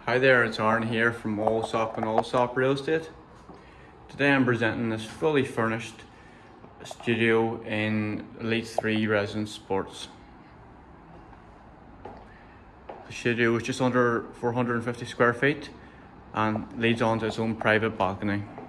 Hi there, it's Aaron here from Allsop Real Estate. Today I'm presenting this fully furnished studio in Elite 3 Residence Sports. The studio is just under 450 square feet and leads onto its own private balcony.